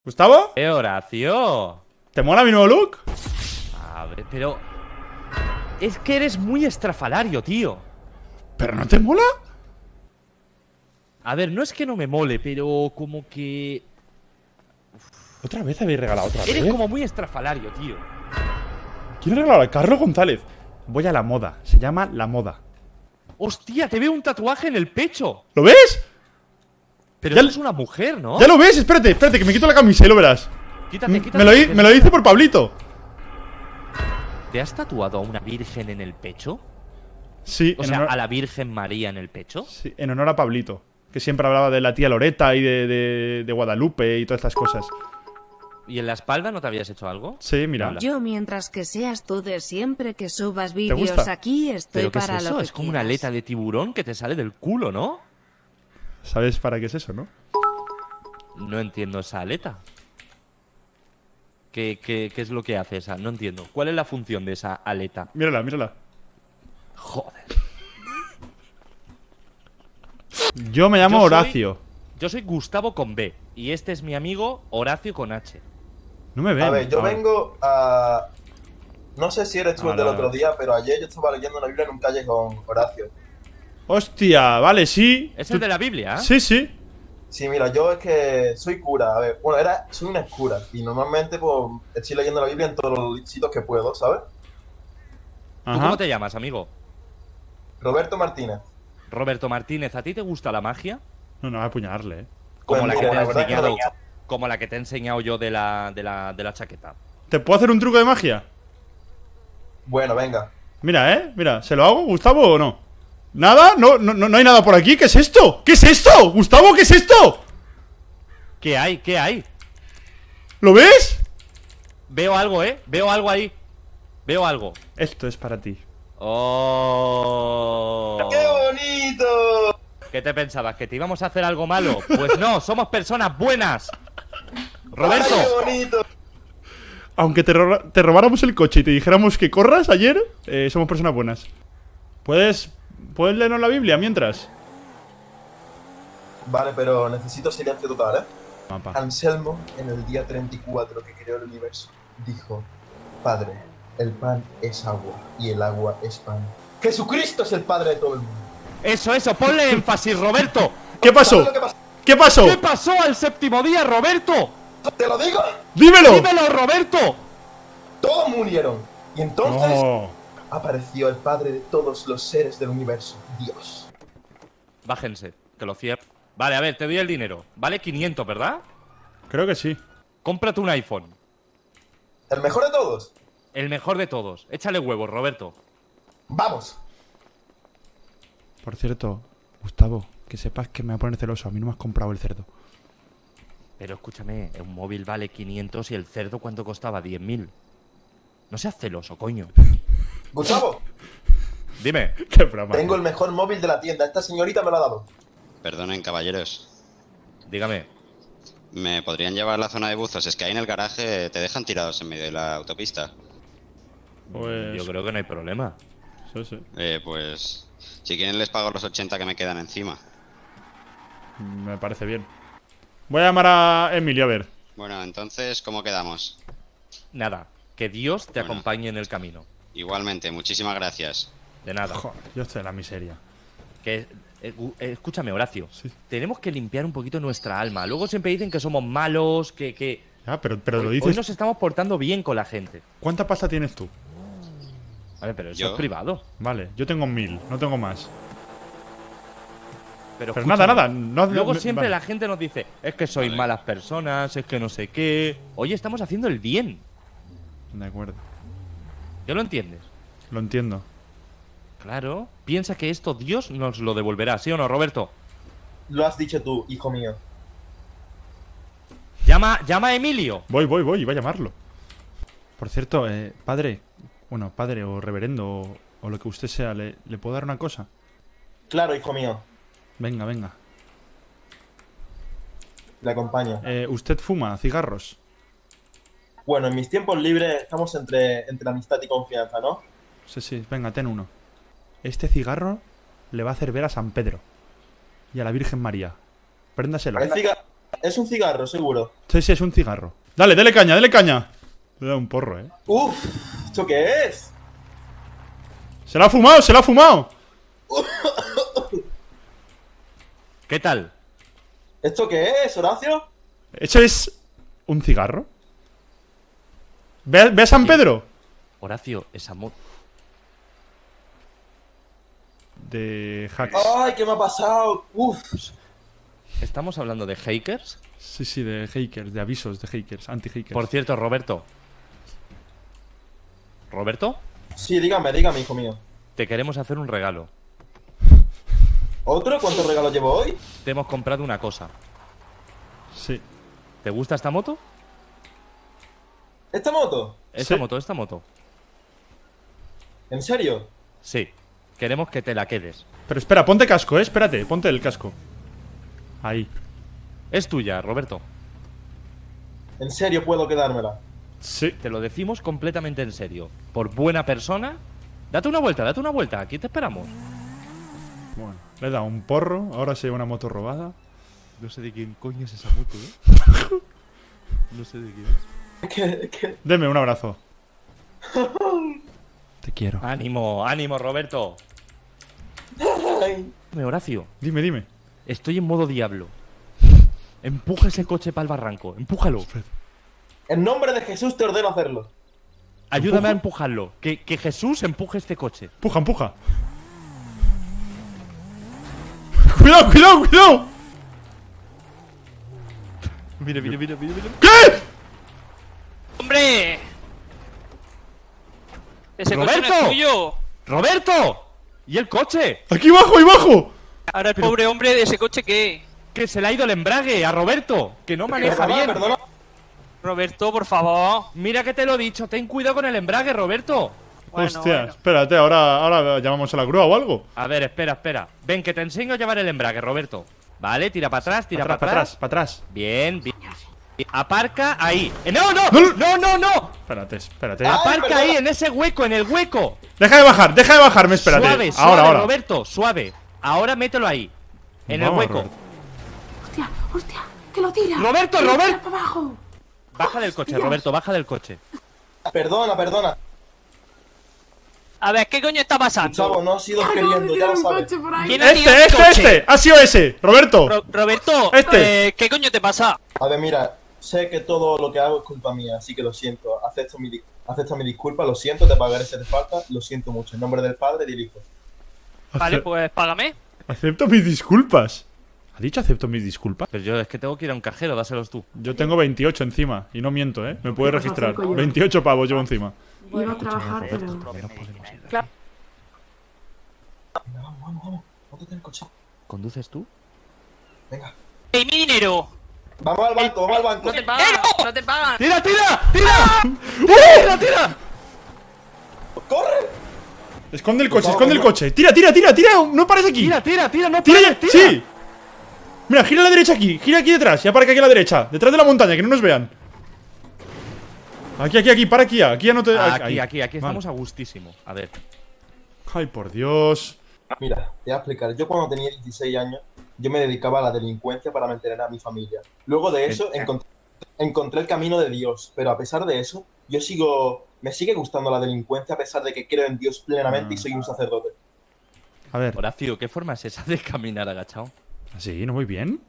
¿Gustavo? Horacio. ¿Te mola mi nuevo look? A ver, pero... Es que eres muy estrafalario, tío. ¿Pero no te mola? A ver, no es que no me mole, pero como que... ¿Otra vez habéis regalado otra vez? Eres como muy estrafalario, tío. ¿Quién ha regalado? Carlos González. Voy a la moda. Se llama La Moda. Hostia, te veo un tatuaje en el pecho. ¿Lo ves? Pero Ya eres una mujer, ¿no? ¿Ya lo ves? Espérate, espérate, que me quito la camisa y lo verás. Quítate, quítate. Me lo dice por Pablito. ¿Te has tatuado a una virgen en el pecho? Sí, O sea, a la Virgen María en el pecho. sí, en honor a Pablito. Que siempre hablaba de la tía Loreta y de Guadalupe y todas estas cosas. ¿Y en la espalda no te habías hecho algo? Sí, mira. Yo mientras que seas tú de siempre que subas gusta? vídeos aquí estoy ¿Pero qué es para eso? lo que Es como una quieras. aleta de tiburón que te sale del culo, ¿no? ¿Sabes para qué es eso, no? No entiendo esa aleta. ¿Qué es lo que hace esa? No entiendo. ¿Cuál es la función de esa aleta? Mírala, mírala. Joder. Yo me llamo Yo soy- Horacio. Yo soy Gustavo con B. Y este es mi amigo Horacio con H. No me ven. A ver, yo ahora. vengo a... No sé si eres tú el del Ahora. otro día, pero ayer yo estaba leyendo la Biblia en un callejón, Horacio. Hostia, vale, sí. Es el de la Biblia, ¿eh? Sí, sí. Sí, mira, yo es que soy cura. A ver, bueno, soy una cura. Y normalmente, pues, estoy leyendo la Biblia en todos los sitios que puedo, ¿sabes? ¿Tú Ajá. cómo te llamas, amigo? Roberto Martínez. Roberto Martínez, ¿a ti te gusta la magia? No, no, voy a apuñalarle, Como Pues la que mira, te he la verdad es que enseñado. no. Como la que te he enseñado yo de la chaqueta. ¿Te puedo hacer un truco de magia? Bueno, venga. Mira, Mira, ¿se lo hago, Gustavo, o no? ¿Nada? No hay nada por aquí. ¿Qué es esto? ¿Qué es esto? Gustavo, ¿qué es esto? ¿Qué hay? ¿Qué hay? ¿Lo ves? Veo algo, ¿eh? Veo algo ahí. Veo algo. Esto es para ti. ¡Oh! ¡Qué bonito! ¿Qué te pensabas? ¿Que te íbamos a hacer algo malo? Pues no, somos personas buenas. Roberto, ¡Ay, qué bonito! Aunque te robáramos el coche y te dijéramos que corras ayer, somos personas buenas. ¿Puedes leernos la Biblia mientras? Vale, pero necesito silencio total, ¿eh? Mapa. Anselmo, en el día 34 que creó el universo, dijo: Padre, el pan es agua y el agua es pan. Jesucristo es el Padre de todo el mundo. eso, ponle énfasis, Roberto. ¿Qué pasó? ¿Sabes lo que pasó? ¿Qué pasó? ¿Qué pasó al séptimo día, Roberto? ¿Te lo digo? ¡Dímelo! ¡Dímelo, Roberto! Todos murieron. Y entonces No. apareció el Padre de todos los seres del universo, Dios. Bájense, que lo cierro. Vale, a ver, te doy el dinero. Vale 500, ¿verdad? Creo que sí. Cómprate un iPhone. ¿El mejor de todos? El mejor de todos. Échale huevos, Roberto. ¡Vamos! Por cierto, Gustavo, que sepas que me voy a poner celoso. A mí no me has comprado el cerdo. Pero escúchame, un móvil vale 500 y el cerdo ¿cuánto costaba? 10.000. No seas celoso, coño. Gustavo, Dime. Qué broma. tengo el mejor móvil de la tienda. Esta señorita me lo ha dado. Perdonen, caballeros. Dígame. ¿Me podrían llevar a la zona de buzos? Es que ahí en el garaje te dejan tirados en medio de la autopista. Pues... Yo creo que no hay problema. Sí, sí. Pues... Si quieren les pago los 80 que me quedan encima. Me parece bien. Voy a llamar a Emilio, a ver. Bueno, entonces, ¿cómo quedamos? Nada. Que Dios te Bueno. acompañe en el camino. Igualmente, muchísimas gracias. De nada. Joder, yo estoy en la miseria. Que, escúchame, Horacio. Sí. Tenemos que limpiar un poquito nuestra alma. Luego siempre dicen que somos malos, que... Ah, pero lo Hoy dices... nos estamos portando bien con la gente. ¿Cuánta pasta tienes tú? Vale, pero eso ¿Yo? es privado. Vale, yo tengo 1000, no tengo más. Pero Pero escúchame, nada, no... Luego no- siempre vale. la gente nos dice, es que sois Vale. malas personas, es que no sé qué. Oye, estamos haciendo el bien. De acuerdo, ¿Ya lo entiendes? lo entiendo. Claro. Piensa que esto Dios nos lo devolverá, ¿sí o no, Roberto? Lo has dicho tú, hijo mío. Llama a Emilio. Voy, iba a llamarlo. Por cierto, padre, bueno, padre o reverendo o lo que usted sea, ¿le puedo dar una cosa? Claro, hijo mío. Venga, venga. Le acompaño. ¿Usted fuma cigarros? Bueno, en mis tiempos libres estamos entre amistad y confianza, ¿no? Sí, sí, venga, ten uno. Este cigarro le va a hacer ver a San Pedro y a la Virgen María. Préndaselo. Es un cigarro, seguro. Sí, sí, es un cigarro. Dale, dale caña, dale caña. Le da un porro, Uf, ¿esto qué es? Se la ha fumado, se la ha fumado. ¿Qué tal? ¿Esto qué es, Horacio? ¿Eso es un cigarro? ¿Ve a San Pedro? Horacio, esa moto. De hacks. Ay, ¿qué me ha pasado? Uf. ¿Estamos hablando de hackers? Sí, sí, de hackers, de avisos de hackers, anti-hackers. Por cierto, Roberto. ¿Roberto? Sí, dígame, hijo mío. Te queremos hacer un regalo. ¿Otro? ¿Cuántos regalos llevo hoy? Te hemos comprado una cosa. Sí. ¿Te gusta esta moto? ¿Esta moto? Esta Sí. moto, esta moto. ¿En serio? Sí. Queremos que te la quedes. Pero espera, ponte casco, espérate, ponte el casco. Ahí. Es tuya, Roberto. ¿En serio puedo quedármela? Sí. Te lo decimos completamente en serio. Por buena persona. Date una vuelta. Aquí te esperamos. Bueno, le he dado un porro, ahora se lleva una moto robada. No sé de quién coño es esa moto, ¿eh? No sé de quién es. ¿Qué? Deme un abrazo. Te quiero. Ánimo, ánimo, Roberto. Ay. Dime, Horacio. Dime, dime. Estoy en modo diablo. Empuja ese coche para el barranco. Empújalo. En nombre de Jesús te ordeno hacerlo. Ayúdame a empujarlo. Que Jesús empuje este coche. Empuja, empuja. Cuidado, cuidado, cuidado. Mira. ¿Qué? ¡Hombre! ¡Ese coche no ¡Roberto! es tuyo! ¡Roberto! ¿Y el coche? Aquí bajo, ahí bajo. Ahora el pobre hombre de ese coche, ¿qué? Que se le ha ido el embrague a Roberto. Que no maneja bien. Perdona. Roberto, por favor. Mira que te lo he dicho. Ten cuidado con el embrague, Roberto. Bueno, Hostia, bueno. espérate, ahora llamamos a la grúa o algo. A ver, espera. Ven, que te enseño a llevar el embrague, Roberto. Vale, tira para atrás, tira para atrás. Para atrás. Bien. Aparca ahí. ¡No! Espérate. Ah. Aparca perdona. ahí, en ese hueco, en el hueco. Deja de bajarme, espérate. Suave, ahora. Roberto, suave. Ahora mételo ahí. En el Vamos, hueco. Roberto. ¡Hostia! ¡Que lo tira! ¡Roberto! ¡Que lo tira para abajo! Baja del coche, Roberto, baja del coche. Perdona. A ver, ¿qué coño está pasando? Chavo, no has ido queriendo, ya lo sabes. ¿Quién ha tirado el coche? Este. Ha sido ese. Roberto. Roberto, ¿qué coño te pasa? A ver, mira, sé que todo lo que hago es culpa mía, así que lo siento. Acepto mi disculpa, lo siento, te pagaré si te falta, lo siento mucho. En nombre del Padre y del Hijo. Vale, pues págame. Acepto mis disculpas. ¿Ha dicho acepto mis disculpas? Pero yo es que tengo que ir a un cajero, dáselos tú. Yo tengo 28 encima. Y no miento, ¿eh? Me puede ¿Qué vas a registrar. hacer, coño? 28 pavos llevo encima. Iba a trabajar, pero... Venga, vamos. Móntate en el coche. ¿Conduces tú? Venga. ¡Ey, mi dinero! Vamos al banco. No te pagan, no te pagan. ¡Tira! ¡Corre! Esconde el coche. Tira. No pares aquí. ¡Tira! ¡No Tira pares, ya. Sí. Mira, gira a la derecha aquí. Gira aquí detrás. Ya para aquí a la derecha. Detrás de la montaña, que no nos vean. Aquí. Para aquí ya. Aquí ya no te. Aquí Vale. estamos a gustísimo. A ver. Ay, por Dios. Mira, te voy a explicar. Yo cuando tenía 16 años, yo me dedicaba a la delincuencia para mantener a mi familia. Luego de eso, encontré el camino de Dios. Pero a pesar de eso, me sigue gustando la delincuencia a pesar de que creo en Dios plenamente y soy un sacerdote. A ver. Horacio, ¿qué forma es esa de caminar agachado? ¿Así? ¿No voy bien?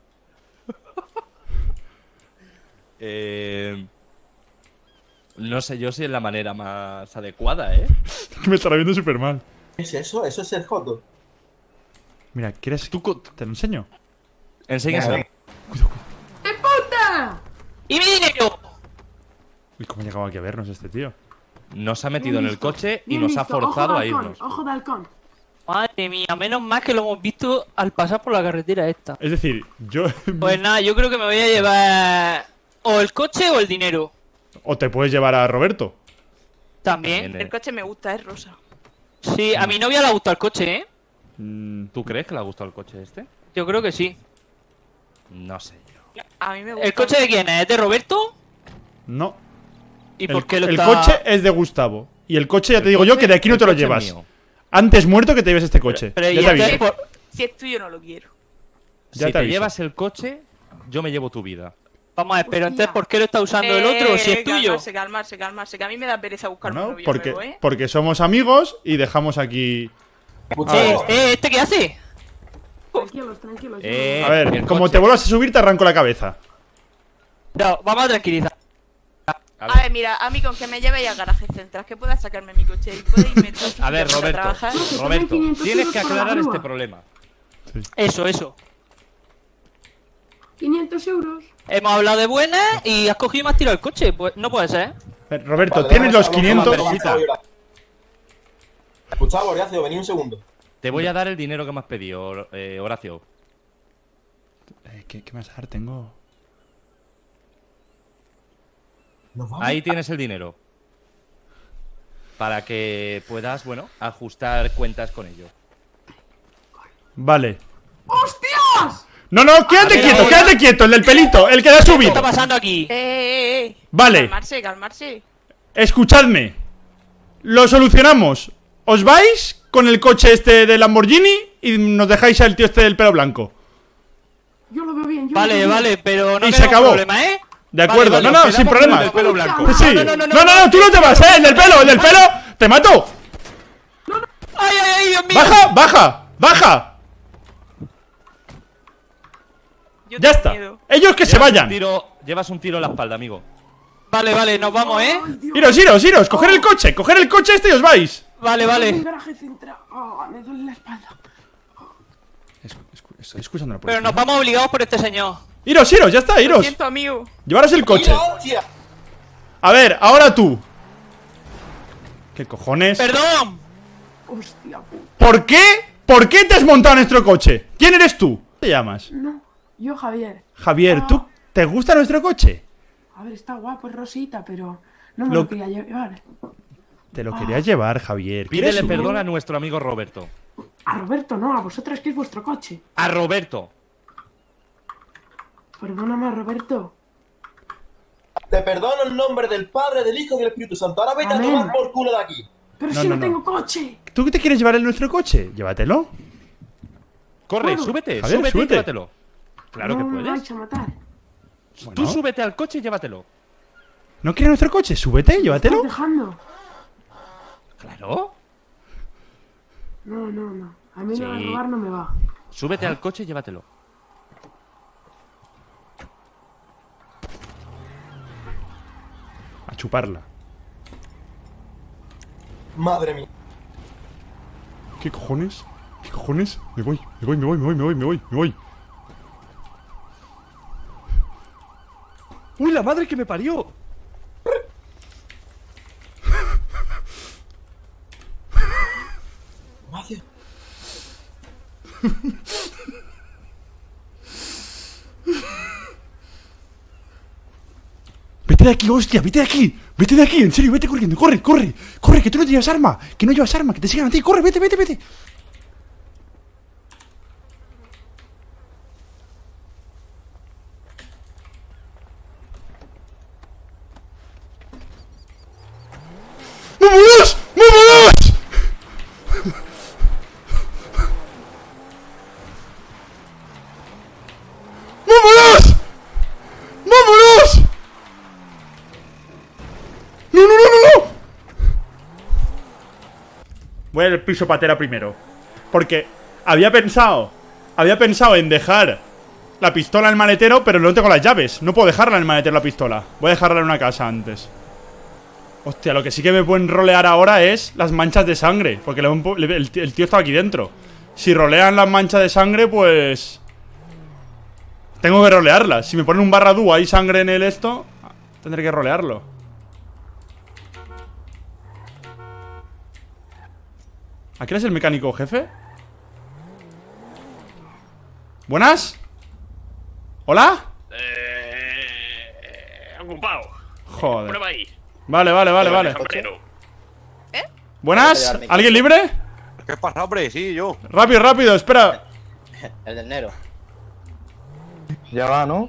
No sé yo si es la manera más adecuada, ¿eh? Me estará viendo súper mal. ¿Qué es eso? ¿Eso es el joto? Mira, ¿quieres? ¿Te lo enseño? Enséñaselo. Venga. ¡Puta! ¡Y mi dinero! Uy, ¿cómo ha llegado aquí a vernos este tío? Nos ha metido Bien en el visto, coche y bien nos ha visto. forzado Ojo a de halcón, irnos. Ojo de halcón. Madre mía, menos mal que lo hemos visto al pasar por la carretera esta. Es decir, yo... Pues nada, yo creo que me voy a llevar o el coche o el dinero. O te puedes llevar a Roberto. También. También, El coche me gusta, es rosa. Sí, a mi novia le gusta el coche, ¿eh? ¿Tú crees que le ha gustado el coche este? Yo creo que sí. No sé yo. A mí me gusta. ¿El coche de quién es? ¿Es de Roberto? No. ¿Y por qué lo el está...? coche es de Gustavo. Y el coche, ya te digo yo, que de aquí no te lo llevas. Antes muerto que te lleves este coche. Pero Ya ¿y te entonces aviso. por- Si es tuyo, no lo quiero. Ya Si te te aviso. llevas el coche, yo me llevo tu vida. Vamos a ver, pero entonces, ¿por qué lo está usando el otro si es tuyo? Calmarse, que a mí me da pereza buscar un No, novio porque, nuevo, ¿eh? porque somos amigos y dejamos aquí. Escuchado. ¿Este qué hace? Tranquilos, tranquilos. A ver, el como coche. te vuelvas a subir, te arranco la cabeza. No, vamos a tranquilizar. A ver, mira, a mí con que me llevéis al garaje central, que pueda sacarme mi coche y pueda irme A ver, Roberto, trabajar. Roberto, 500 tienes euros que por la aclarar grúa. este problema. Eso. 500 euros. Hemos hablado de buenas y has cogido y me has tirado el coche. Pues no puede ser. Roberto, Vale, tienes los vamos a hablar 500. con la persona. Escuchad, Horacio, vení un segundo. Te voy a dar el dinero que me has pedido, Horacio. ¿Qué me vas a dar? Tengo. Nos vamos. Ahí tienes el dinero. Para que puedas, bueno, ajustar cuentas con ello. Vale. ¡Hostias! No, quédate ver, quieto, ahora. quédate quieto, el del pelito, el que ha ¿Qué subido. está pasando aquí? Vale. Calmarse. Escuchadme. Lo solucionamos. Os vais con el coche este de Lamborghini y nos dejáis al tío este del pelo blanco. Yo lo veo bien. Yo lo Vale, veo bien. vale, pero no Y se tenemos acabó. problema, ¿eh? De acuerdo, Vale, no, nos sin quedamos con el problemas. del pelo blanco. Que sí. No, No, tú no te vas, el del pelo, te mato. ¡Ay, Dios mío! Baja. Yo Ya tengo está. miedo. Ellos que se vayan. Llevas un tiro en la espalda, amigo. Vale, nos vamos, ¿eh? Ay, Dios. Iros, coger el coche este y os vais. Vale. Un garaje central. Ah, me duele la espalda. Estoy escuchando la Pero nos vamos obligados por este señor. Iros, ya está, Lo iros. siento, amigo. Llevaros el coche. ¡Mira, hostia! A ver, ahora tú. ¿Qué cojones? ¡Perdón! Hostia puta. ¿Por qué? ¿Por qué te has montado en nuestro coche? ¿Quién eres tú? ¿Cómo te llamas? No, yo Javier. Javier, ¿tú te gusta nuestro coche? A ver, está guapo, es rosita, pero no me Lo- lo quería llevar. Te lo querías llevar, Javier. ¿Quieres Pídele subir? perdón a nuestro amigo Roberto. A Roberto no, a vosotros que es vuestro coche. A Roberto. Perdóname, Roberto. Te perdono en nombre del Padre, del Hijo y del Espíritu Santo. Ahora vete a Amén. tomar por culo de aquí. Pero No, si no, no no. tengo coche. ¿Tú te quieres llevar en nuestro coche? Llévatelo. Corre, Claro. súbete, Javier, súbete y súbete. llévatelo. Claro que No me puedes. vais a matar. Bueno. Tú súbete al coche y llévatelo. ¿No quieres nuestro coche? Súbete, ¿Estás llévatelo. dejando? Claro. No. A mí lo de Sí. robar no me va. Súbete al coche y llévatelo. A chuparla. Madre mía. ¿Qué cojones? ¿Qué cojones? Me voy. ¡Uy, la madre que me parió! Gracias. Vete de aquí, hostia, vete de aquí, en serio, vete corriendo, corre, que tú no llevas arma, que no llevas arma, que te sigan a ti, corre, vete. ¡Vámonos! ¡No! Voy al piso patera primero. Porque había pensado en dejar la pistola en el maletero, pero no tengo las llaves. No puedo dejarla en el maletero la pistola. Voy a dejarla en una casa antes. Hostia, lo que sí que me pueden rolear ahora es las manchas de sangre. Porque el tío estaba aquí dentro. Si rolean las manchas de sangre, pues... tengo que rolearlas. Si me ponen un barradú, hay sangre en el esto, tendré que rolearlo. ¿A quién es el mecánico, jefe? ¿Buenas? ¿Hola? Ocupado. Joder. Prueba ahí. Vale. Sombrero. ¿Buenas? ¿Alguien libre? ¿Qué pasa, hombre? Sí, yo. Rápido, espera. El del Nero. Ya va, ¿no?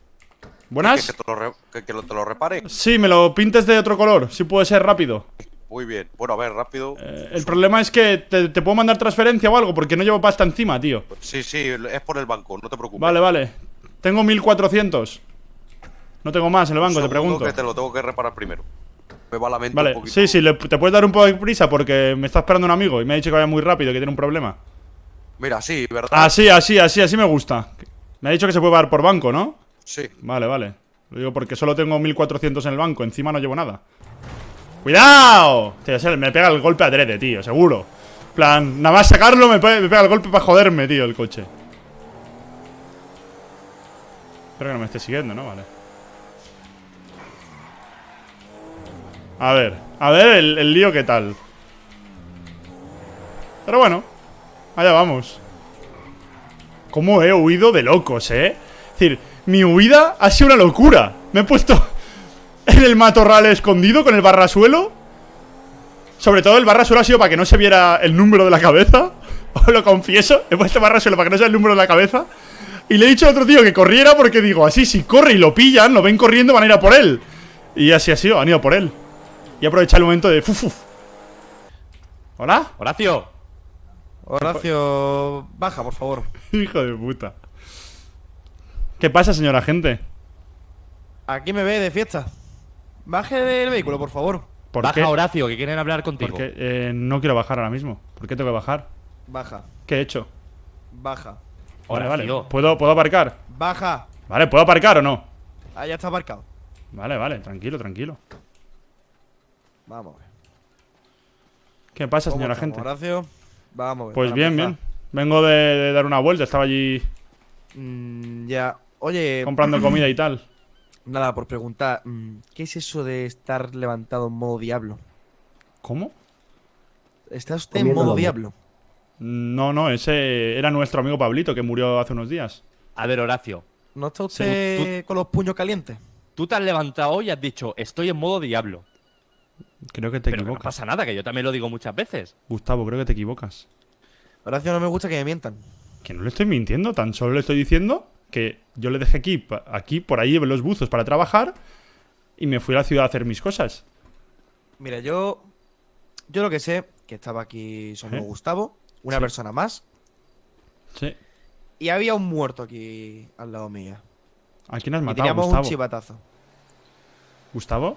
¿Buenas? Que te lo repare. Sí, me lo pintes de otro color, si puede ser rápido. Muy bien. Bueno, a ver, rápido. El problema es que te puedo mandar transferencia o algo porque no llevo pasta encima, tío. Sí, es por el banco, no te preocupes. Vale, vale. Tengo 1400. No tengo más en el banco, te pregunto. Que te lo tengo que reparar primero. Me va la mente Vale, un poquito. sí, te puedes dar un poco de prisa porque me está esperando un amigo y me ha dicho que vaya muy rápido y que tiene un problema. Mira, sí, ¿verdad? Así me gusta. Me ha dicho que se puede pagar por banco, ¿no? Sí. Vale, vale. Lo digo porque solo tengo 1400 en el banco, encima no llevo nada. ¡Cuidado! Tío, me pega el golpe adrede, tío, seguro. En plan, nada más sacarlo me pega el golpe para joderme, tío, el coche. Espero que no me esté siguiendo, ¿no? Vale. A ver el lío qué tal. Pero bueno, allá vamos. Cómo he huido de locos, Es decir, mi huida ha sido una locura. Me he puesto en el matorral escondido con el barrasuelo. Sobre todo el barrasuelo ha sido para que no se viera el número de la cabeza. Os lo confieso, he puesto el barrasuelo para que no se vea el número de la cabeza. Y le he dicho a otro tío que corriera porque digo, así si corre y lo pillan, lo ven corriendo, van a ir a por él. Y así ha sido, han ido por él. Y he aprovechado el momento de fuf. ¿Hola? Horacio. Horacio, baja, por favor. Hijo de puta. ¿Qué pasa, señor agente? Aquí me ve de fiesta. Baje del vehículo, por favor. Baja, Horacio, que quieren hablar contigo. Porque no quiero bajar ahora mismo. ¿Por qué tengo que bajar? Baja. ¿Qué he hecho? Baja. Vale. ¿Puedo aparcar? Baja. Vale, ¿puedo aparcar o no? Ah, ya está aparcado. Vale, tranquilo. Vamos a ver. ¿Qué pasa, señor agente? Horacio, vamos a ver. Pues bien. Vengo de dar una vuelta, estaba allí ya, oye, comprando comida y tal. Nada, por preguntar, ¿qué es eso de estar levantado en modo diablo? ¿Cómo? ¿Está usted en modo diablo? No, ese era nuestro amigo Pablito que murió hace unos días. A ver, Horacio. ¿No está usted con los puños calientes? Tú te has levantado y has dicho, estoy en modo diablo. Creo que te Pero equivocas. no pasa nada, que yo también lo digo muchas veces. Gustavo, creo que te equivocas. Horacio, no me gusta que me mientan. Que no le estoy mintiendo, tan solo le estoy diciendo que yo le dejé aquí por ahí en los buzos para trabajar y me fui a la ciudad a hacer mis cosas. Mira, yo lo que sé, que estaba aquí su amigo Gustavo, una persona más. Sí. Y había un muerto aquí al lado mía. ¿A quién has y matado, teníamos Gustavo? un chivatazo. ¿Gustavo?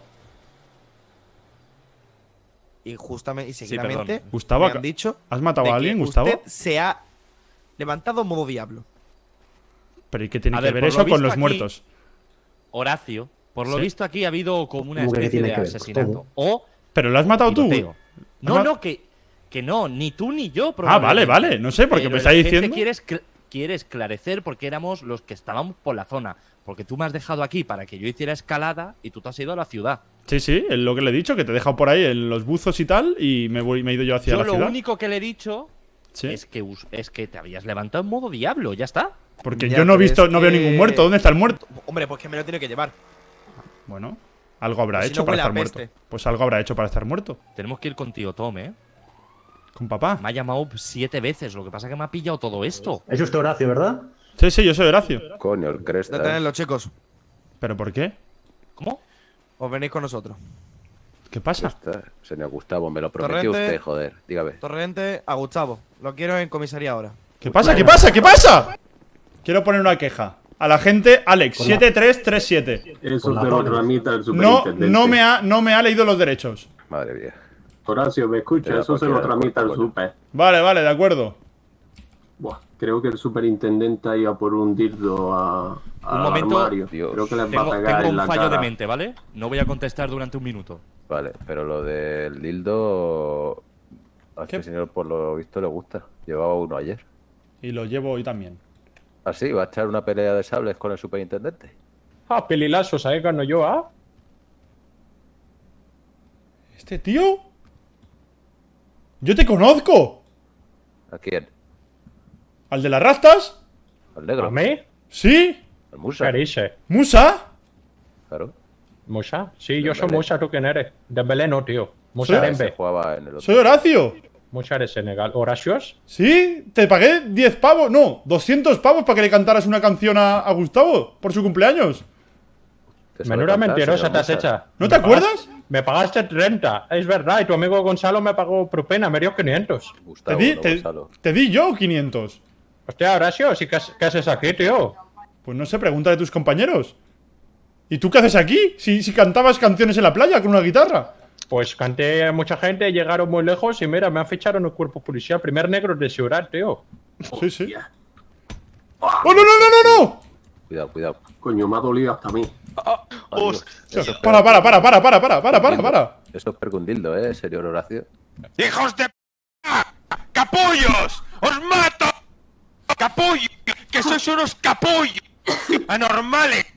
Y justamente, y seguidamente, Gustavo, me han dicho ¿has matado a alguien, Gustavo? Usted se ha levantado en modo diablo. Pero ¿y qué tiene que ver eso con los muertos? Horacio, por lo visto aquí ha habido como una ¿Cómo que especie tiene de que ver? asesinato. O ¿Pero lo has matado tú? tiroteo. No, que no, ni tú ni yo. Vale, no sé, porque pero me está el agente diciendo... quiere esclarecer porque éramos los que estábamos por la zona. Porque tú me has dejado aquí para que yo hiciera escalada y tú te has ido a la ciudad. Sí, es lo que le he dicho, que te he dejado por ahí en los buzos y tal y me he ido yo hacia la ciudad. Lo único que le he dicho es que te habías levantado en modo diablo, ya está. Porque yo no veo ningún muerto. ¿Dónde está el muerto? Hombre, pues que me lo tiene que llevar. Bueno, algo habrá Pues si hecho no para huele a estar muerto. peste. Pues algo habrá hecho para estar muerto. Tenemos que ir contigo, Tom, ¿Con papá? Me ha llamado 7 veces, lo que pasa es que me ha pillado todo esto. Es usted Horacio, ¿verdad? Sí, yo soy Horacio. Coño, el cresta. Detenedlo, chicos. ¿Pero por qué? ¿Cómo? Os venís con nosotros. ¿Qué pasa? Señor Gustavo, me lo prometió Torrente. usted, joder. Dígame. Torrente a Gustavo. Lo quiero en comisaría ahora. ¿Qué pasa? Quiero poner una queja. A la gente Alex, 7337. Eso te lo tramita el superintendente. No me ha leído los derechos. Madre mía. Horacio, ¿me escucha? Eso se lo tramita el super. Vale, de acuerdo. Buah, creo que el superintendente ha ido por un dildo Un al momento, armario. Creo que les va a pegar tengo en un la fallo de cara. mente, ¿vale? No voy a contestar durante un minuto. Vale, pero lo del dildo a este señor por lo visto le gusta. Llevaba uno ayer. Y lo llevo hoy también. ¿Ah, sí? ¿Va a echar una pelea de sables con el superintendente? Ah, pelilazo, ¿sabes que no yo, ah? ¿Este tío? ¡Yo te conozco! ¿A quién? ¿Al de las rastas? ¿Al negro? ¿A mí? ¿Sí? ¿Al Musa? ¿Qué dice? ¿Musa? Claro. ¿Musa? Sí, yo soy Musa, ¿tú quién eres? De Belén, no, tío. Musa ¿Sí? Dembe. Jugaba en el otro. ¡Soy Horacio! Musa de Senegal. ¿Horacios? Sí, te pagué 10 pavos, no, 200 pavos para que le cantaras una canción a Gustavo por su cumpleaños. Menuda mentirosa te has hecha. ¿No te acuerdas? Me pagaste 30, es verdad, y tu amigo Gonzalo me pagó propina, me dio 500. Gustavo, Te di, no te, Gonzalo. te di yo 500. Hostia, Horacio, ¿sí qué haces aquí, tío? Pues no sé, pregúntale a tus compañeros. ¿Y tú qué haces aquí? Si cantabas canciones en la playa con una guitarra. Pues canté a mucha gente, llegaron muy lejos y mira, me han fichado en el cuerpo policial. Primer negro de ciudad, tío. Sí, sí. ¡Oh, no, no, no, no! Cuidado, cuidado. Coño, me ha dolido hasta a mí. Para. Eso es percundildo, señor Horacio. ¡Hijos de p! ¡Capullos! ¡Os mato! ¡Capullos! ¡Que sois unos capullos! ¡Anormales!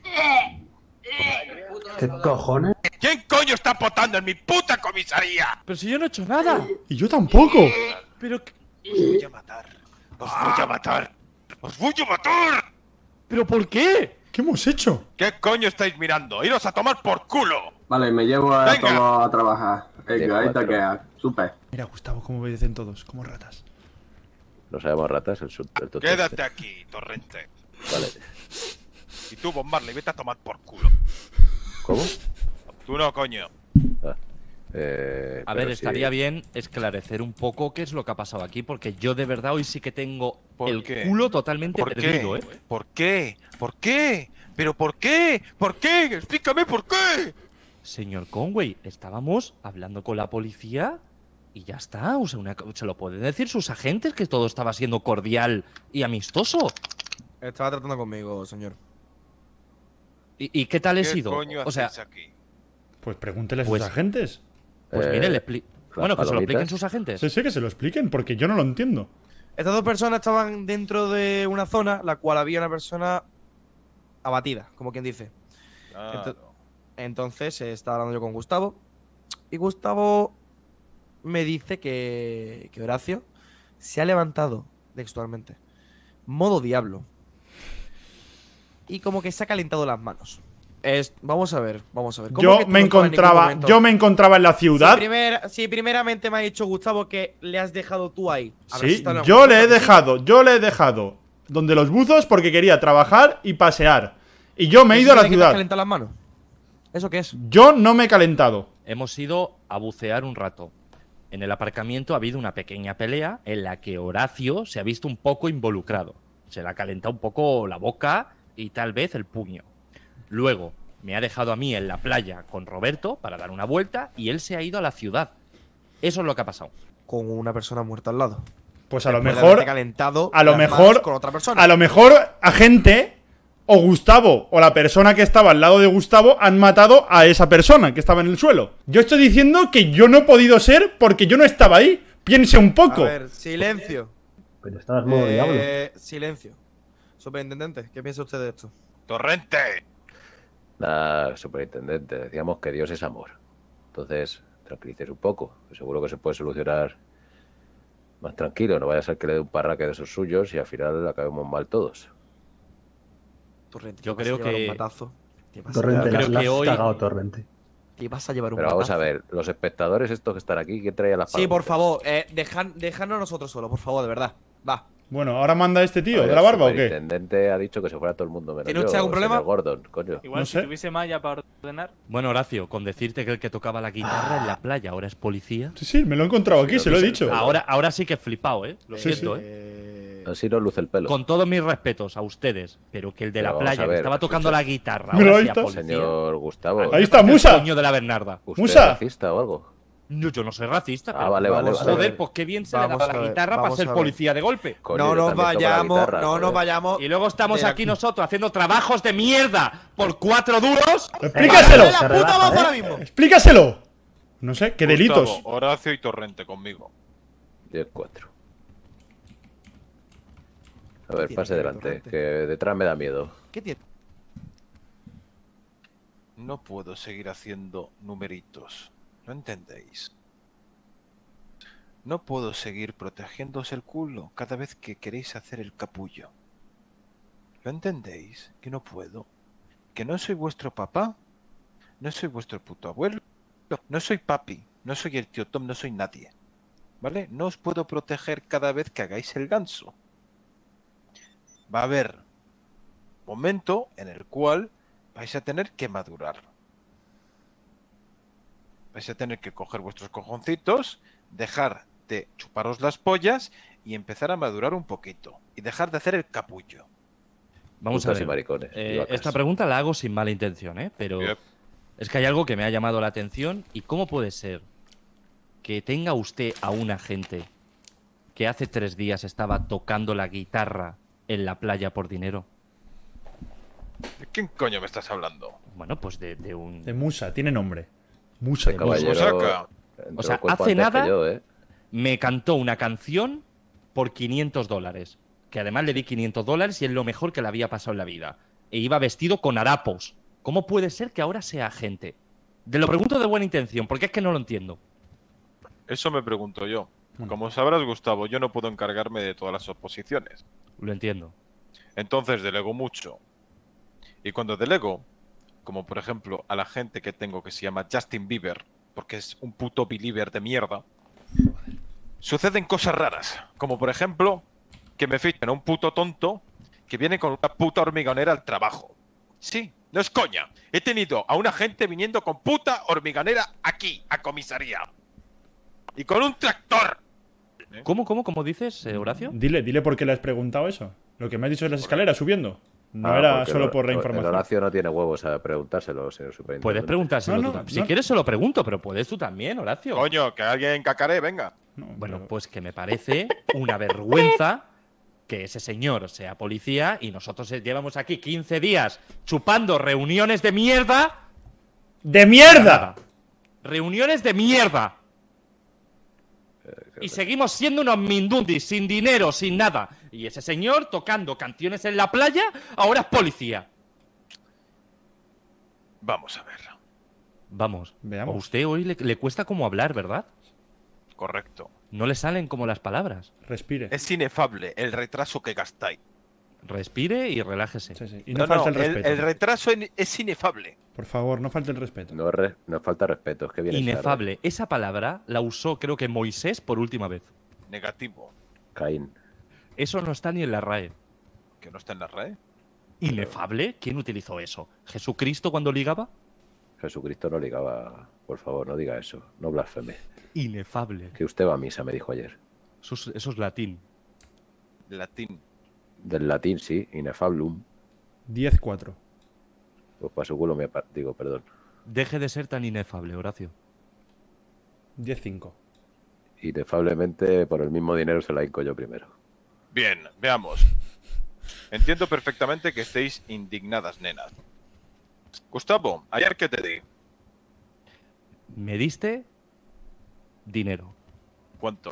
¿Qué cojones? ¿Quién coño está potando en mi puta comisaría? Pero si yo no he hecho nada. Y yo tampoco. Pero... Os voy a matar. Os voy a matar. Os voy a matar. ¿Pero por qué? ¿Qué hemos hecho? ¿Qué coño estáis mirando? ¡Iros a tomar por culo! Vale, me llevo a Venga. todos a trabajar. Venga, ahí te cuatro. quedas. Súper. Mira, Gustavo, cómo obedecen todos, como ratas. No sabemos ratas, el Torrente. Quédate aquí, Torrente. Vale. Y tú, Bob Marley, vete a tomar por culo. ¿Cómo? Tú no, coño. Ah, A pero ver, sí. estaría bien esclarecer un poco qué es lo que ha pasado aquí, porque yo de verdad hoy sí que tengo el qué? culo totalmente ¿Por perdido, qué? ¿eh? ¿Por qué? ¿Por qué? ¿Pero por qué? ¿Por qué? Explícame por qué. Señor Conway, estábamos hablando con la policía y ya está. O sea, se lo pueden decir sus agentes que todo estaba siendo cordial y amistoso. Estaba tratando conmigo, señor. ¿Y qué tal he ¿Qué sido? coño O sea, hacéis aquí? Pues pregúntele a sus Pues- agentes. pues mire, le explico. Bueno, que se lo expliquen sus agentes. Sí, que se lo expliquen, porque yo no lo entiendo. Estas dos personas estaban dentro de una zona la cual había una persona abatida, como quien dice. Entonces estaba hablando yo con Gustavo. Y Gustavo me dice que Horacio se ha levantado textualmente. Modo diablo. Y como que se ha calentado las manos. Vamos a ver. ¿Cómo Yo que tú me no estabas en ningún momento? encontraba en la ciudad. Si primeramente me ha dicho Gustavo que le has dejado tú ahí. Habrás Sí, estado en yo algún le he momento. dejado donde los buzos porque quería trabajar y pasear. Y yo me he ido a la ¿Eso que te has ciudad. calentado las manos? ¿Eso qué es? Yo no me he calentado. Hemos ido a bucear un rato. En el aparcamiento ha habido una pequeña pelea en la que Horacio se ha visto un poco involucrado. Se le ha calentado un poco la boca y tal vez el puño. Luego me ha dejado a mí en la playa con Roberto para dar una vuelta y él se ha ido a la ciudad. Eso es lo que ha pasado. Con una persona muerta al lado. Pues a lo Después de mejor. haberte calentado A lo las mejor. manos con otra persona. A lo mejor, agente. O Gustavo, o la persona que estaba al lado de Gustavo han matado a esa persona que estaba en el suelo. Yo estoy diciendo que yo no he podido ser porque yo no estaba ahí. Piense un poco. A ver, silencio. Pero estabas modo diablo. Silencio. Superintendente, ¿qué piensa usted de esto? ¡Torrente! Nada, superintendente, decíamos que Dios es amor. Entonces, tranquilices un poco. Que seguro que se puede solucionar más tranquilo. No vaya a ser que le dé un parraque de esos suyos y al final acabemos mal todos. Torrente, Yo te vas creo a llevar que- un batazo. Te vas a Torrente, llevar- la creo que has hoy- cagado, Torrente. Te vas a llevar un Pero batazo. vamos a ver, los espectadores estos que están aquí, ¿quién traía las Sí, por palomitas? favor, dejadnos a nosotros solos, por favor, de verdad. Va. Bueno, ahora manda este tío A ver, de la barba o el qué? superintendente ha dicho que se fuera todo el mundo menos ¿Tiene yo, usted algún problema? señor Gordon, coño. Igual No si sé. tuviese malla para ordenar. Bueno, Horacio, con decirte que el que tocaba la guitarra en la playa ahora es policía. Sí, me lo he encontrado aquí, Pero se lo he dice- dicho. Ahora sí que he flipado, ¿eh? Lo Sí, siento, sí. ¿eh? Así no luce el pelo. Con todos mis respetos a ustedes, pero que el de Pero la vamos playa a que ver, estaba tocando escucha. la guitarra Mira, ahora ahí sea está. policía. Señor Gustavo. Ahí está, El Musa. coño de la Bernarda. ¿Usted Musa. es racista o algo? No, yo no soy racista, Ah, pero vale, vale, vamos a vale. joder, ver. pues qué bien se le Vamos da a la ver, guitarra para vamos ser a ver. policía de golpe. Coño, No yo nos también toco la vayamos, guitarra, no joder. nos vayamos. Y luego estamos de la- aquí nosotros haciendo trabajos de mierda por 4 duros. ¡Explícaselo! ¡Dale la puta voz ahora mismo! ¡Explícaselo! No sé, ¿qué delitos? Gustavo, Horacio y Torrente conmigo. 10-4. A ver, tiene pase que ver, delante, Torrente? que detrás me da miedo. ¿Qué tiene? No puedo seguir haciendo numeritos. ¿No entendéis? No puedo seguir protegiéndose el culo cada vez que queréis hacer el capullo. ¿Lo entendéis? Que no puedo. Que no soy vuestro papá. No soy vuestro puto abuelo. No soy papi. No soy el tío Tom. No soy nadie. ¿Vale? No os puedo proteger cada vez que hagáis el ganso. Va a haber momento en el cual vais a tener que madurar. vais a tener que coger vuestros cojoncitos, dejar de chuparos las pollas y empezar a madurar un poquito. Y dejar de hacer el capullo. Vamos a Putas ver. y maricones, y vacas. Esta pregunta la hago sin mala intención, ¿eh? Pero Yep. es que hay algo que me ha llamado la atención. ¿Y cómo puede ser que tenga usted a un agente que hace 3 días estaba tocando la guitarra en la playa por dinero? ¿De quién coño me estás hablando? Bueno, pues de un... De Musa, tiene nombre. Musa. El de Musa. caballero entró O sea, al cuerpo hace antes que nada yo, ¿eh? me cantó una canción por $500. Que además le di $500 y es lo mejor que le había pasado en la vida. E iba vestido con harapos. ¿Cómo puede ser que ahora sea agente? Te lo pregunto de buena intención, porque es que no lo entiendo. Eso me pregunto yo. Como sabrás, Gustavo, yo no puedo encargarme de todas las oposiciones. Lo entiendo. Entonces delego mucho. Y cuando delego, como por ejemplo a la gente que tengo que se llama Justin Bieber, porque es un puto believer de mierda, suceden cosas raras. Como por ejemplo, que me fichan a un puto tonto que viene con una puta hormigonera al trabajo. Sí, no es coña. He tenido a una gente viniendo con puta hormigonera aquí, a comisaría. Y con un tractor. ¿Cómo dices, Horacio? Dile por qué le has preguntado eso. Lo que me has dicho de las escaleras subiendo. No era porque solo por la el información. Horacio no tiene huevos a preguntárselo, señor superintendente. Puedes preguntárselo tú también. Si quieres se lo pregunto, pero puedes tú también, Horacio. Coño, que alguien cacaré, venga. Bueno, pues que me parece una vergüenza que ese señor sea policía y nosotros llevamos aquí 15 días chupando reuniones de mierda. ¡De mierda! Reuniones de mierda. Y seguimos siendo unos mindundis, sin dinero, sin nada. Y ese señor tocando canciones en la playa, ahora es policía. Vamos a ver. Vamos. Veamos. A usted hoy le cuesta como hablar, ¿verdad? Correcto. No le salen como las palabras. Respire. Es inefable el retraso que gastáis. Respire y relájese. Y no falta el respeto. El retraso es inefable. Por favor, no falte el respeto. No falta respeto, es que viene Inefable. Esa palabra la usó creo que Moisés por última vez. Negativo. Caín. Eso no está ni en la RAE. ¿Que no está en la RAE? ¿Inefable? ¿Quién utilizó eso? ¿Jesucristo cuando ligaba? Jesucristo no ligaba. Por favor, no diga eso. No blasfeme. Inefable. Que usted va a misa, me dijo ayer. Eso es latín. Latín. Del latín, sí. Inefablum. 10-4. Pues para su culo me digo, perdón. Deje de ser tan inefable, Horacio. 10-5. Inefablemente, por el mismo dinero se la hinco yo primero. Bien, veamos. Entiendo perfectamente que estéis indignadas, nenas. Gustavo, ayer que te di. Me diste dinero. ¿Cuánto?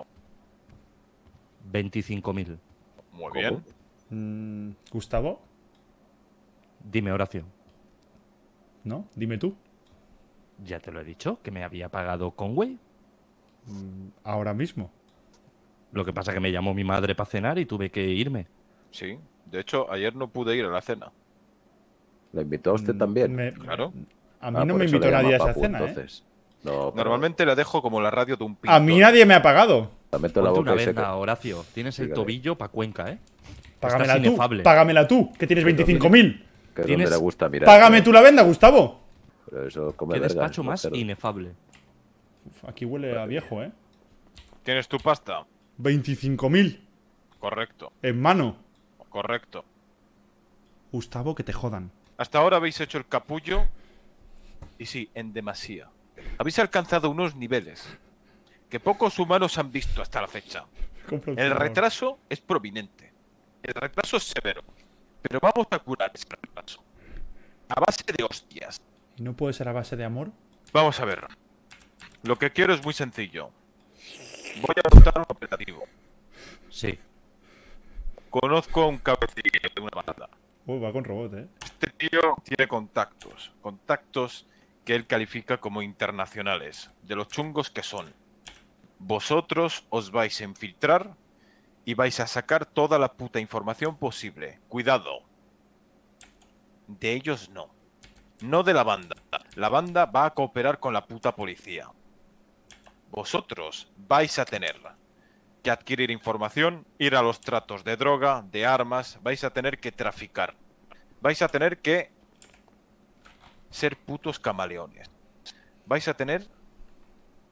25.000. Muy bien. ¿Gustavo? Dime, Horacio. ¿No? Dime tú. Ya te lo he dicho, que me había pagado Conway. Ahora mismo. Lo que pasa es que me llamó mi madre para cenar y tuve que irme. Sí, de hecho, ayer no pude ir a la cena. ¿La invitó a usted también? Claro. A mí no me invitó nadie a esa cena, entonces. No, Normalmente la dejo como la radio de un pinto. A mí nadie me ha pagado. La meto en la Ponte boca una y se venda, Horacio. Tienes el Dígale. tobillo pa' Cuenca, ¿eh? Págamela Estás tú. inefable. Págamela tú, que tienes 25.000. Que es donde le gusta mirar. Págame tú la venda, Gustavo. Pero eso come Qué vergas, despacho no más cerdo. inefable. Aquí huele a viejo, ¿eh? ¿Tienes tu pasta? 25.000 Correcto. en mano. Correcto. Gustavo, que te jodan. Hasta ahora habéis hecho el capullo. Y sí, en demasía. Habéis alcanzado unos niveles que pocos humanos han visto hasta la fecha. El retraso es prominente. El retraso es severo. Pero vamos a curar ese retraso. A base de hostias. ¿Y no puede ser a base de amor? Vamos a ver. Lo que quiero es muy sencillo. Voy a montar un operativo. Sí. Conozco a un cabecilla de una banda. Va con robot, ¿eh? Este tío tiene contactos. Contactos que él califica como internacionales. De los chungos que son. Vosotros os vais a infiltrar y vais a sacar toda la puta información posible. Cuidado. De ellos no. No de la banda. La banda va a cooperar con la puta policía. Vosotros vais a tener que adquirir información, ir a los tratos de droga, de armas, vais a tener que traficar. Vais a tener que ser putos camaleones. Vais a tener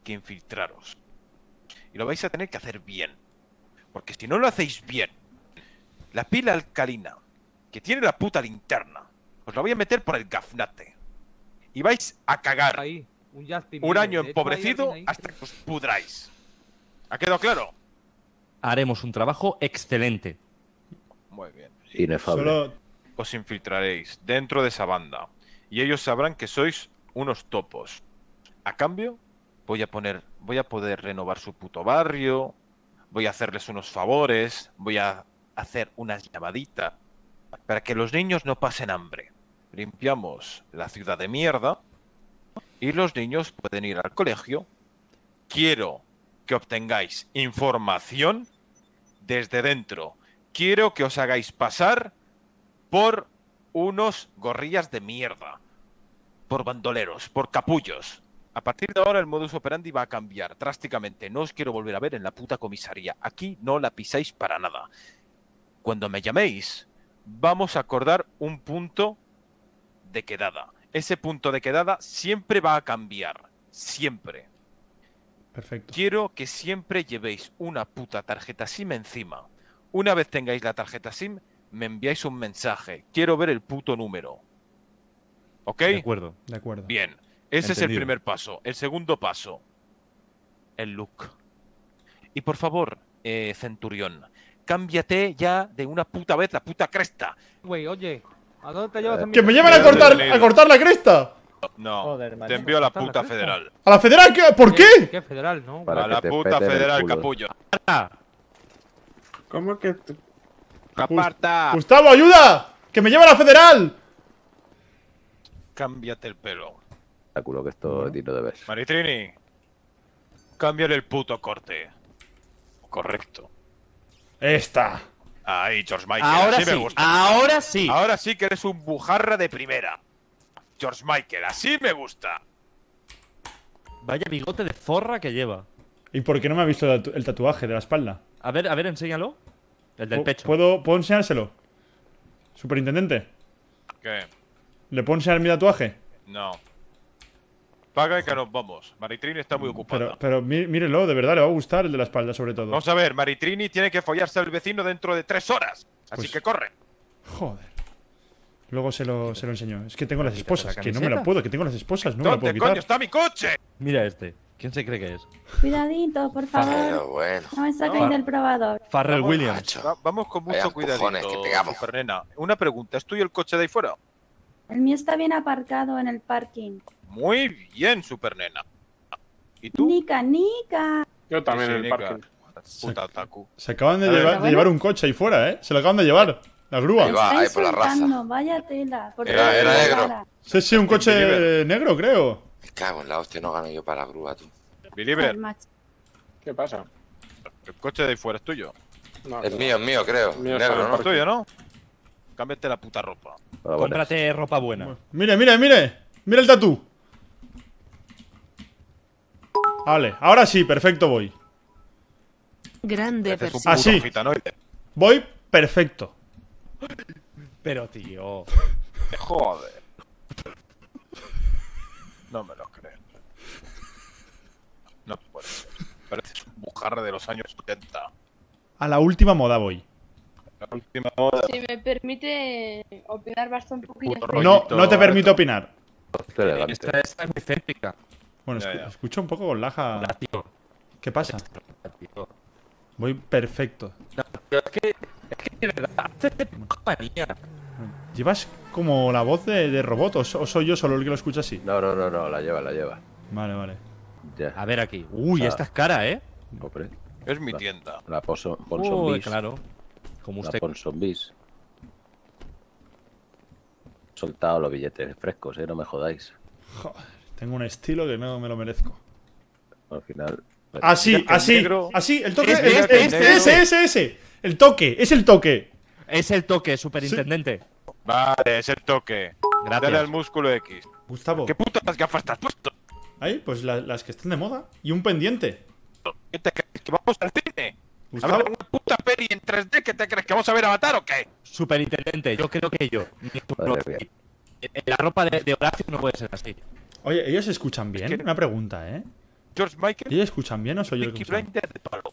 que infiltraros. Y lo vais a tener que hacer bien. Porque si no lo hacéis bien, la pila alcalina que tiene la puta linterna, os la voy a meter por el gaznate. Y vais a cagar un año empobrecido hasta que os pudráis. ¿Ha quedado claro? Haremos un trabajo excelente. Muy bien. Inefable. Os infiltraréis dentro de esa banda. Y ellos sabrán que sois unos topos. A cambio, voy a poder renovar su puto barrio. Voy a hacerles unos favores. Voy a hacer unas llamaditas para que los niños no pasen hambre. Limpiamos la ciudad de mierda y los niños pueden ir al colegio. Quiero que obtengáis información desde dentro. Quiero que os hagáis pasar por unos gorrillas de mierda, por bandoleros, por capullos. A partir de ahora el modus operandi va a cambiar drásticamente. No os quiero volver a ver en la puta comisaría. Aquí no la pisáis para nada. Cuando me llaméis, vamos a acordar un punto de quedada. Ese punto de quedada siempre va a cambiar. Siempre. Perfecto. Quiero que siempre llevéis una puta tarjeta SIM encima. Una vez tengáis la tarjeta SIM, me enviáis un mensaje. Quiero ver el puto número. ¿Ok? De acuerdo. De acuerdo. Bien. Ese es el Entendido. primer paso. El segundo paso. El look. Y por favor, Centurión, cámbiate ya de una puta vez la puta cresta. Güey, oye, ¿a dónde te llevas? ¡Que me llevan a cortar la cresta! No, Joder, te macho. envío a la ¿Cortar la puta cresta? federal. ¿A la federal? ¿Por qué? ¿Qué federal, no? A la puta federal, capullo. ¿Cómo que ¡Aparta! ¡Gustavo, ayuda! ¡Que me lleva a la federal! Cámbiate el pelo. Calculo que esto es digno de ver. Maritrini, cámbiale el puto corte. Correcto. Esta. Ahí, George Michael. Ahora así sí, me gusta. ahora sí. Ahora sí que eres un bujarra de primera. George Michael, así me gusta. Vaya bigote de zorra que lleva. ¿Y por qué no me ha visto el tatuaje de la espalda? A ver, enséñalo. El del pecho. ¿Puedo enseñárselo? Superintendente, ¿Qué? ¿le puedo enseñar mi tatuaje? No. Paga y que nos vamos. Maritrini está muy ocupada. Pero mírelo, de verdad, le va a gustar el de la espalda, sobre todo. Vamos a ver, Maritrini tiene que follarse al vecino dentro de 3 horas. Así Pues- que corre. Joder. Luego se lo enseño. Es que tengo las Quítate la esposas, que no me lo camiseta. puedo, que tengo las esposas, no me lo puedo ¿Dónde coño quitar. está mi coche? Mira este. ¿Quién se cree que es? Cuidadito, por favor. bueno. No me saquen del probador. Farrell Vamos, Williams. Vamos con mucho Vaya cuidadito, empujones que pegamos. supernena. Una pregunta, ¿es tuyo el coche de ahí fuera? El mío está bien aparcado en el parking. Muy bien, supernena. ¿Y tú? Nica, Nica. Yo también Sí, en el Nica. parking. Puta taku. Se acaban de A ver. llevar un coche ahí fuera, ¿eh? Se lo acaban de llevar. La grúa. Ahí va, ahí por la raza. Soltando, vaya tela. Por Era toda la negro. cara. Sí, un coche negro, creo. Me cago en la hostia, no gano yo para la grúa, tú. Believer, El macho. ¿Qué pasa? el coche de ahí fuera es tuyo. No, Es mío, creo. El mío está en Negro, el ¿no? Es tuyo, ¿no? Cámbiate la puta ropa. Cómprate ropa buena. Mire. Mira el tatú. Vale, ahora sí, perfecto voy. Grande Este es un persona. puto Así. gitanoide. Voy perfecto. Pero, tío. Joder. No me lo creo. No puede ser. Pareces un bujarre de los años 80. A la última moda voy. La última moda. Si me permite opinar bastante un poquillo. No te permito opinar. Esta es muy céntrica. Bueno, Ya, ya. escucha un poco con Laja. Hola, tío. ¿Qué pasa? Tío. Voy perfecto. No, pero es que de verdad, haces manía. ¿Llevas como la voz de robot o soy yo solo el que lo escucha así? No, la lleva. Vale. Ya. A ver aquí. Uy, O sea, esta es cara, ¿eh? Hombre, Es mi tienda. la Ponson Uy, Bis. claro. Como La usted. Ponson Bis. Soltado los billetes frescos, no me jodáis. Joder, tengo un estilo que no me lo merezco. Al final. Así, Mira que el así, negro- así, el toque, Este. ese. El toque, es el toque. Es el toque, superintendente. Vale, es el toque. Gracias. Dale al músculo X. Gustavo. ¿Qué putas gafas te has puesto? Ahí, pues las que están de moda. Y un pendiente. ¿Qué te crees? ¿Que vamos al cine? ¿A Gustavo. ver una puta peli en 3D? ¿Qué te crees? ¿Que vamos a ver Avatar o qué? Superintendente, yo creo que yo. Madre mía. La ropa de Horacio no puede ser así. Oye, ¿ellos escuchan bien? Una pregunta, ¿eh? George Michael. ¿Y escuchan bien o soy yo el que Peaky escucha? Blinders de palo.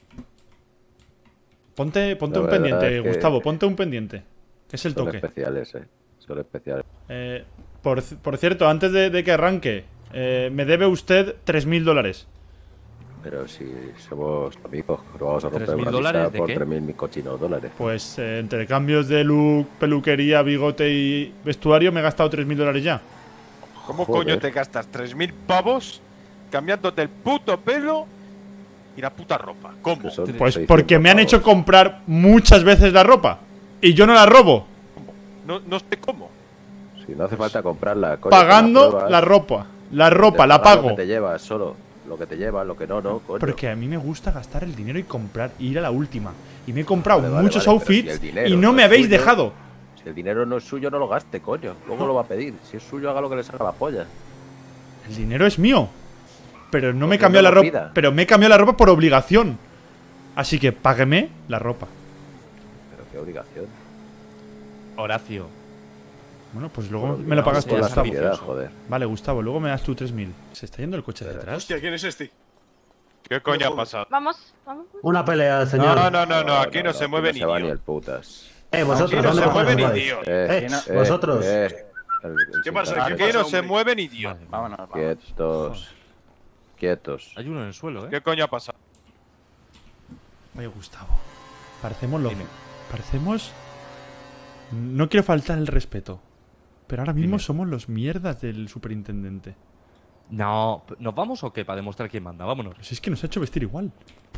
Ponte La un verdad pendiente, es que- Gustavo, ponte un pendiente. Que es el Son toque. especiales, Son especiales. Por cierto, antes de que arranque, me debe usted $3.000. Pero si somos amigos, no vamos a romper ¿3.000 una dólares amistad de por qué? 3.000 cochinos dólares. Pues entre cambios de look, peluquería, bigote y vestuario me he gastado $3.000 ya. ¿Cómo Joder. coño te gastas 3.000 pavos cambiándote el puto pelo y la puta ropa? ¿Cómo? Son Pues 600 porque me han pavos. hecho comprar muchas veces la ropa. Y yo no la robo. No sé cómo. Si no hace falta comprarla, coño, Pagando con las la pruebas, ropa. La ropa, te la pagas pago. Lo que te llevas solo. Lo que te llevas, lo que no, coño. Porque a mí me gusta gastar el dinero y comprar, ir a la última. Y me he comprado Vale, muchos vale, pero si outfits el dinero y no me es habéis suyo, dejado. Si el dinero no es suyo, no lo gaste, coño. Luego lo va a pedir. Si es suyo, haga lo que le salga la polla. El dinero es mío. Pero no me he Pues que cambiado no la lo ropa. pida. Pero me he cambiado la ropa por obligación. Así que págueme la ropa. Pero qué obligación. Horacio. Bueno, pues luego Por me lo pagas obligación, tú, la Gustavo. sociedad, joder. Vale, Gustavo, luego me das tú 3.000. ¿Se está yendo el coche de atrás? Hostia, ¿quién es este? ¿Qué coño ha pasado? Vamos, vamos. Una pelea, señor. No, aquí no se mueve aquí ni no se va ni Dios. el putas. Vosotros, Aquí no ¿dónde se mueve cojones ni vais? Dios. Vosotros. ¿Qué pasa? sindicato. Aquí no se mueve ni Dios. Vámonos, vámonos. Quietos. Quietos. Hay uno en el suelo, ¿eh? ¿Qué coño ha pasado? Oye, Gustavo. Parecemos. No quiero faltar el respeto. Pero ahora mismo Dime. somos los mierdas del superintendente. No, ¿nos vamos o qué? Para demostrar quién manda, vámonos. Pues es que nos ha hecho vestir igual.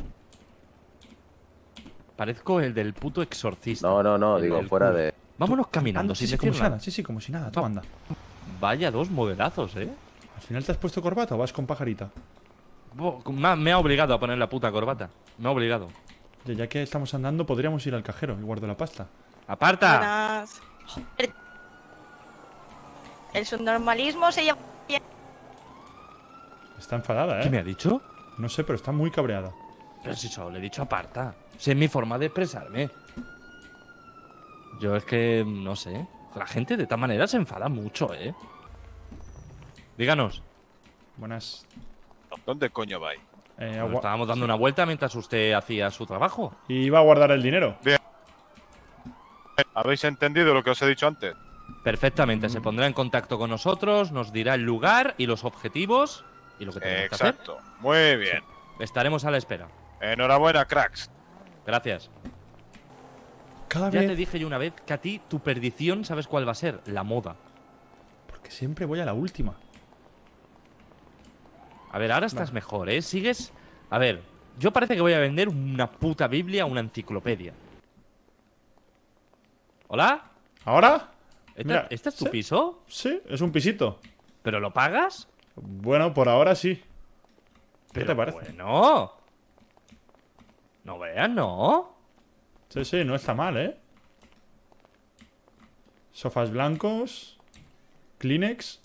Parezco el del puto exorcista. No, El digo, del fuera culo. de. Vámonos caminando, Sí, sin como decir si nada. nada. Sí, como si nada. Tú anda. Vaya dos modelazos, ¿eh? ¿Al final te has puesto corbata o vas con pajarita? Me ha obligado a poner la puta corbata. Me ha obligado. Oye, ya que estamos andando, podríamos ir al cajero y guardo la pasta. ¡Aparta! Buenas. El subnormalismo se lleva bien. Está enfadada, ¿eh? ¿Qué me ha dicho? No sé, pero está muy cabreada. Pero si solo le he dicho aparta. Si es mi forma de expresarme. Yo es que, no sé. La gente de esta manera se enfada mucho, ¿eh? Díganos. Buenas. ¿Dónde coño vais? Nos estábamos dando una vuelta mientras usted hacía su trabajo. Y iba a guardar el dinero. Bien. ¿Habéis entendido lo que os he dicho antes? Perfectamente. Se pondrá en contacto con nosotros, nos dirá el lugar y los objetivos y lo que tenemos que hacer. Exacto. Muy bien. Estaremos a la espera. Enhorabuena, cracks. Gracias. Cada Ya vez. te dije yo una vez que a ti tu perdición, ¿sabes cuál va a ser? La moda. Porque siempre voy a la última. A ver, ahora estás mejor, ¿eh? Sigues... A ver, yo parece que voy a vender una puta Biblia, una enciclopedia. ¿Hola? ¿Ahora? ¿Este es tu piso? Sí, es un pisito. ¿Pero lo pagas? Bueno, por ahora sí. ¿Qué te parece? Bueno. No veas, ¿no? Sí, no está mal, ¿eh? Sofás blancos. Kleenex.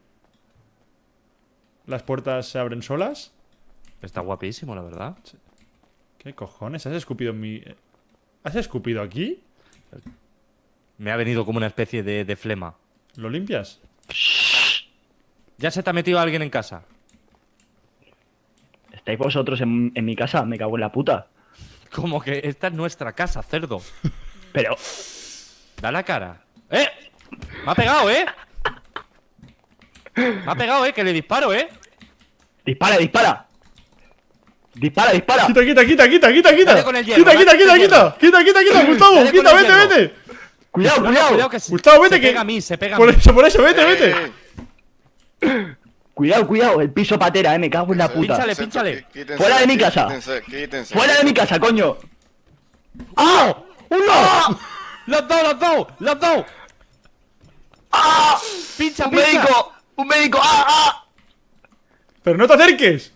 Las puertas se abren solas. Está guapísimo, la verdad. ¿Qué cojones? ¿Has escupido en mi...? ¿Has escupido aquí? Me ha venido como una especie de flema. ¿Lo limpias? ¿Ya se te ha metido alguien en casa? ¿Estáis vosotros en mi casa? Me cago en la puta. Como que esta es nuestra casa, cerdo. Pero... Da la cara. ¡Eh! ¡Me ha pegado, eh! Me ha pegado, que le disparo, ¡Dispara, dispara! ¡Dispara, dispara! ¡Quita! Dale con el hierro, ¡Quita, Gustavo! Dale con ¡Quita, el hierro. vete! ¡Cuidado, No, cuidado! cuidado que se, Gustavo, vete se que... pega a mí, se pega a Por mí. eso, vete! Cuidado, cuidado, el piso patera, me cago en la puta. Pínchale. ¡Fuera de mi casa! ¡Fuera de mi casa, coño! ¡Ah! ¡Uno! ¡Los dos! ¡Ah! ¡Pincha, ¡Un médico! ¡Un médico! ¡Ah! ¡Pero no te acerques!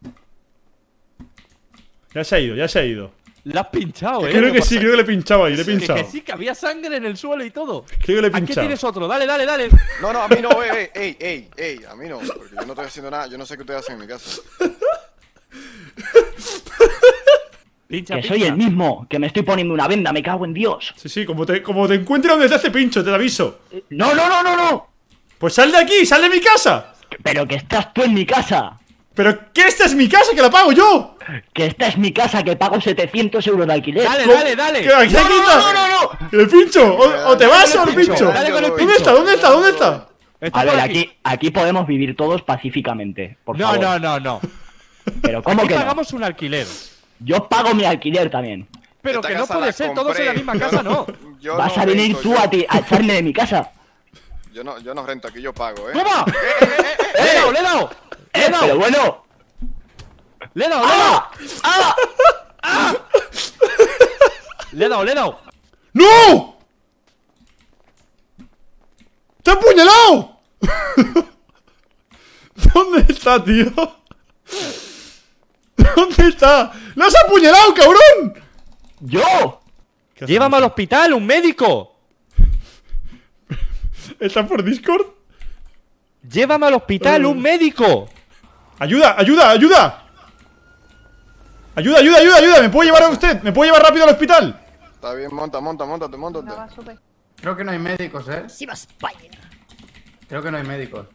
Ya se ha ido. Le has pinchado, Creo que sí, creo que le he pinchado ahí, le he pinchado. Que sí, que había sangre en el suelo y todo. Creo que le he Aquí pinchado. tienes otro, dale. No, a mí no, ey, a mí no, porque yo no estoy haciendo nada, yo no sé qué ustedes hacen en mi casa. Pincha, Que soy el mismo, que me estoy poniendo una venda, me cago en Dios. Sí, como te encuentre donde te hace pincho, te lo aviso. No. Pues sal de aquí, sal de mi casa. Pero que estás tú en mi casa. Pero que esta es mi casa, que la pago yo. Que esta es mi casa, que pago 700 euros de alquiler. Dale. ¿Qué aquí No. ¿El pincho? ¿O te vas o el pincho? Dale con el ¿Dónde pincho. ¿Dónde está? A ver, aquí podemos vivir todos pacíficamente, por favor. No. Pero ¿cómo Aquí que no? pagamos un alquiler. Yo pago mi alquiler también. Pero Esta que no casa puede la ser todos en la compré. misma casa, no. Yo Vas no a venir rento, tú a echarme de mi casa. Yo no rento, aquí yo pago, ¡Toma! ¡Le he dado! Pero bueno. ¡Le he dado! ¡Le he dado! ¡No! ¡Te ha apuñalado! ¿Dónde está, tío? ¿Dónde está? ¡Lo has apuñalado, cabrón! ¡Yo! ¡Llévame al hospital, un médico! ¿Está por Discord? ¡Llévame al hospital, un médico! ¡Ayuda! ¿Me puede llevar a usted? ¿Me puede llevar rápido al hospital? Está bien, montate. Creo que no hay médicos, ¡Sí, va a España! Creo que no hay médicos.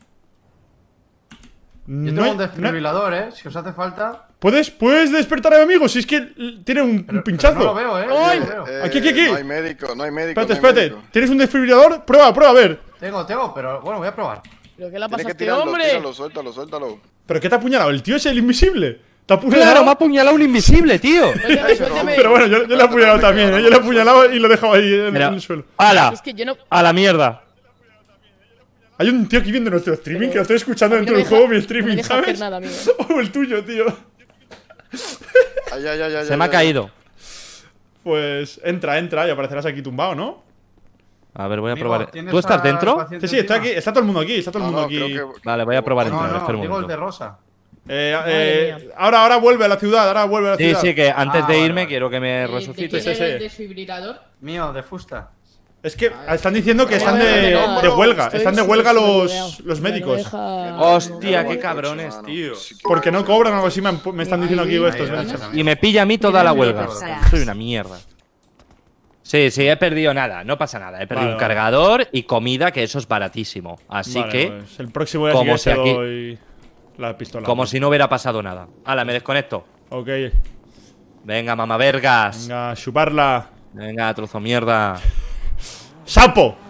Yo No tengo hay- un desfibrilador, si os hace falta. ¿Puedes despertar a mi amigo? Si es que tiene un pinchazo. No lo veo, ¡Ay! no lo veo. Aquí. No hay médico, no hay médico. Espérate. ¿Tienes un desfibrilador? Prueba, a ver. Tengo, pero bueno, voy a probar. ¿Pero qué le ha Tienes pasado a que este tirarlo, hombre? tíralo, suéltalo. ¿Pero qué te ha apuñalado? ¿El tío es el invisible? ¿Te ha apuñalado? ¡Claro, me ha apuñalado un invisible, tío! Suéltame. Pero bueno, yo le he apuñalado también, ¿eh? Yo le he apuñalado y lo he dejado ahí en el suelo. ¡Hala! Es que yo no... ¡A la mierda! Hay un tío aquí viendo nuestro streaming que lo estoy escuchando a mí dentro no del me juego, mi deja- streaming, no me deja ¿sabes? hacer nada, amigo. O el tuyo, tío. Ay. Se me ha caído. Pues entra y aparecerás aquí tumbado, ¿no? A ver, voy a Amigo, probar. ¿tienes ¿Tú estás al dentro? paciente Sí, está encima? aquí, está todo el mundo aquí, Vale, voy a probar No, entrar. Espera un digo el momento. de rosa. Ahora vuelve a la ciudad, Sí, que antes de vale, irme vale. quiero que me resucites. quién era el desfibrilador? Mío, de fusta. Es que están diciendo que están no, de huelga. estoy Están de huelga rodeado. los médicos. Hostia, qué cabrones, tío. Porque no cobran o algo así, me están diciendo aquí estos. Y me pilla a mí toda la huelga. Mira, Soy una mierda. Sí, he perdido nada, no pasa nada. He perdido Vale, un vale. cargador y comida, que eso es baratísimo. Así Vale, que, pues el próximo día como sí que si te aquí- doy la pistola. como si no hubiera pasado nada. Hala, me desconecto. Ok. Venga, mamavergas. Venga, chuparla. Venga, trozo mierda. ¡Sapo!